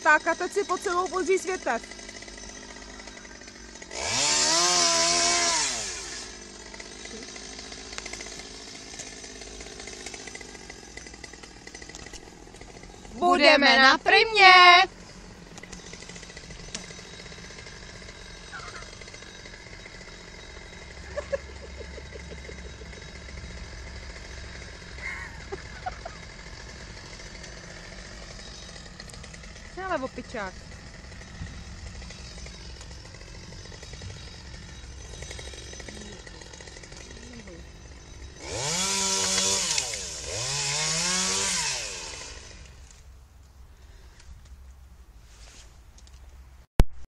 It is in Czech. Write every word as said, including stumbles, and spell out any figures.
skákat, teď si pod sebou podříz větev. Budeme na primě! Ale opičák.